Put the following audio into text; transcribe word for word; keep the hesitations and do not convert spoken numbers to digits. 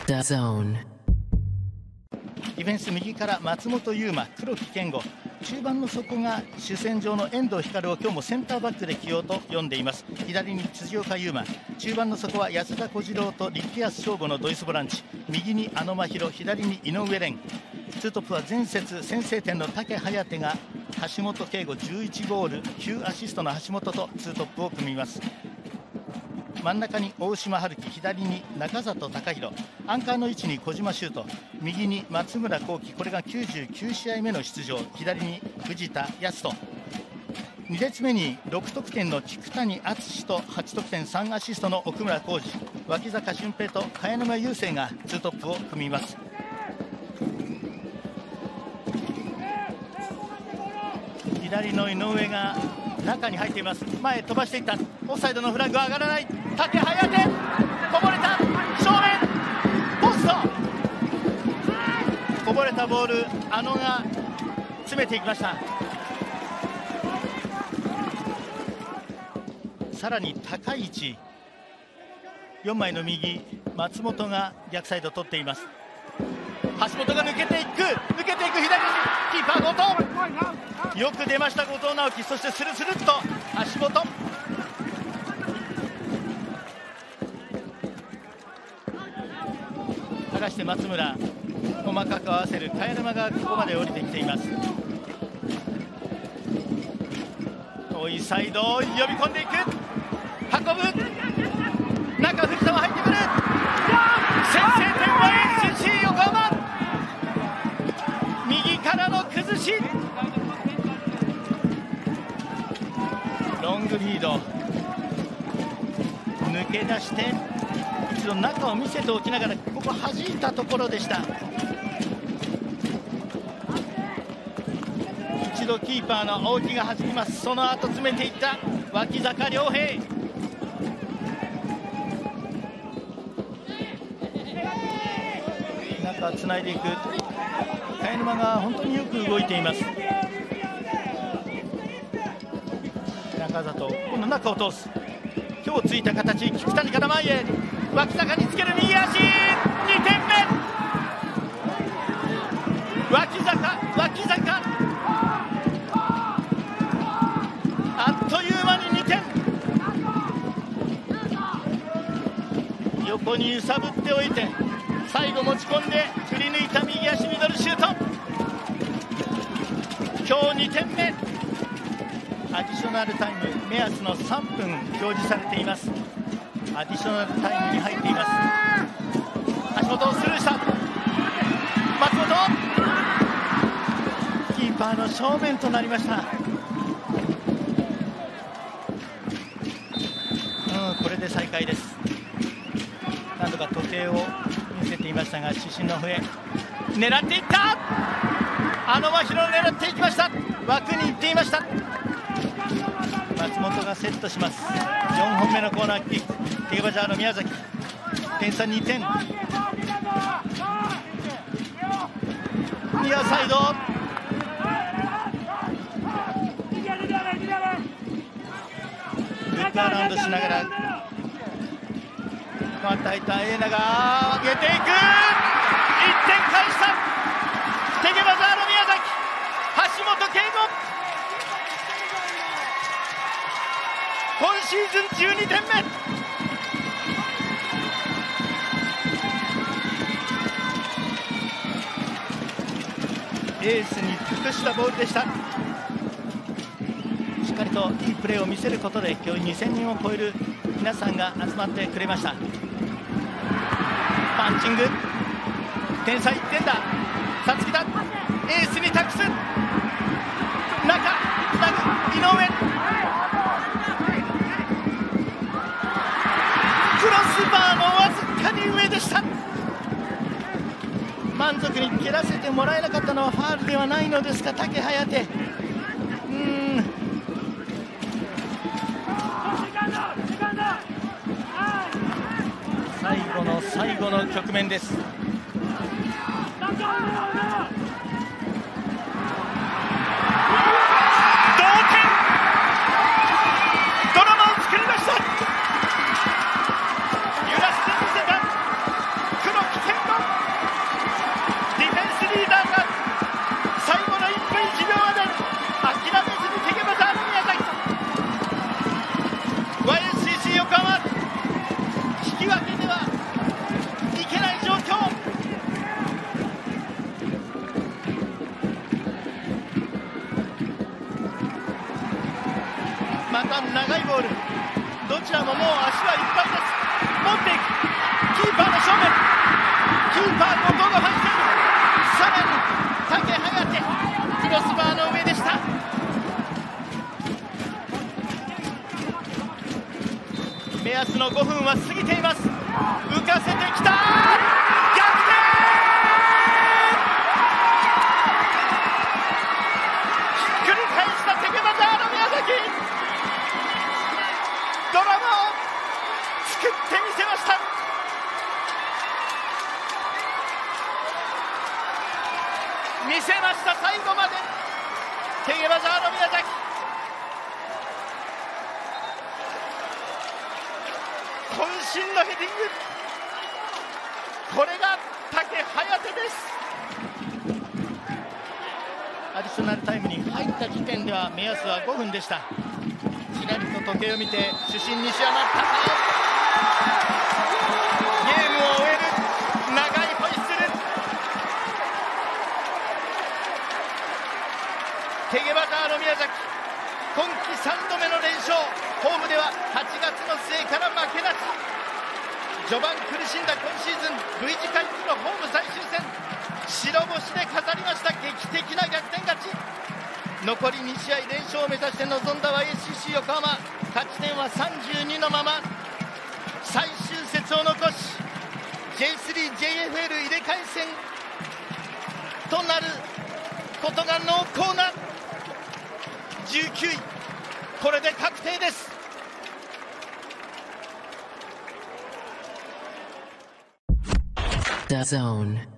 The Zone。 ディフェンス右から松本優馬、黒木健吾、中盤の底が主戦場の遠藤光を今日もセンターバックで起用と読んでいます。左に辻岡優馬、中盤の底は安田小次郎と力安翔吾のドイツボランチ、右に安野真弘、左に井上蓮、ツートップは前節先制点の竹颯が橋本圭吾じゅういちゴールきゅうアシストの橋本とツートップを組みます。真ん中に大島春樹、左に中里貴弘、アンカーの位置に小島修斗、右に松村幸輝、これがきゅうじゅうきゅう試合目の出場、左に藤田康人、に列目にろく得点の菊谷敦とはち得点さんアシストの奥村浩二、脇坂俊平と茅沼雄星がツートップを組みます。左の井上が中に入っています。前へ飛ばしていった。オフサイドのフラッグは上がらない。竹颯、こぼれた、正面ポスト、こぼれたボール、あのが詰めていきました。さらに高い位置、よんまいの右、松本が逆サイドを取っています。橋本が抜けていく、抜けていく、左にキーパー後藤、よく出ました後藤直樹、そしてスルスルっと橋本、剥がして松村、細かく合わせる茅沼がここまで降りてきています。遠いサイドを呼び込んでいく、運ぶ、中藤田も入ってくる、先制点は エーエスシー 横浜、右からの崩し、ロングリード、抜け出して一度中を見せておきながら、ここ弾いたところでした。一度キーパーの青木が弾きます。その後詰めていった脇坂良平、中つないでいく、茅沼が本当によく動いています。中里、今度中を通す、今日ついた形、菊谷から前へ、脇坂につける右足、にてんめ、脇坂、脇坂、あっという間ににてん、横に揺さぶっておいて、最後持ち込んで振り抜いた右足ミドルシュート、今日にてんめ、アディショナルタイム目安のさんぷん表示されています。アディショナルタイムに入っています。橋本をスルーした、松本、キーパーの正面となりました。うん、これで再開です。何度か時計を見せていましたが、主審の笛、狙っていった、あの真弘を狙っていきました、枠に行っていました。松本がセットします。よんほんめのコーナーキック、テゲバジャーの宮崎、点差にてん、ニアサイド、ルックアラウンドしながら、またいたエーナが上げていく、いってん返した、テゲバジャーの宮崎、橋本圭吾、今シーズンじゅうにてんめ、エースに託したボールでした。しっかりといいプレーを見せることで、今日にせんにんを超える皆さんが集まってくれました。パンチング、点差いってんだ、さつきだ、エースに託す、中つなぐ井上、クロスバーのわずかに上でした。満足に蹴らせてもらえなかったのはファウルではないのですが、竹颯、うーん、最後の最後の局面です。黒木健吾ーパー後藤が入っている。さらに竹颯、クロスバーの上でした。目安のごふんは過ぎています。浮かせてきた、逆転。ひっくり返したテゲバザーの宮崎、ドラマを作ってみせました。見せました、最後までテゲバザーの宮崎。渾身のヘディング、これが竹颯です。アディショナルタイムに入った時点では目安はごふんでした。ちらりと時計を見て主審西山高ゲームを終える。長いホイッスル。テゲバザーの宮崎、今季さんどめの連勝。ホームでははちがつの末から負けなし。序盤苦しんだ今シーズン V 字回復のホーム最終戦、白星で飾りました劇的な逆転勝ち。残りに試合連勝を目指して臨んだ ワイエスシーシー 横浜、勝ち点はさんじゅうにのまま最終節を残し ジェイスリージェイエフエル 入れ替え戦となることが濃厚なじゅうきゅうい、これで確定です。 ダゾーン。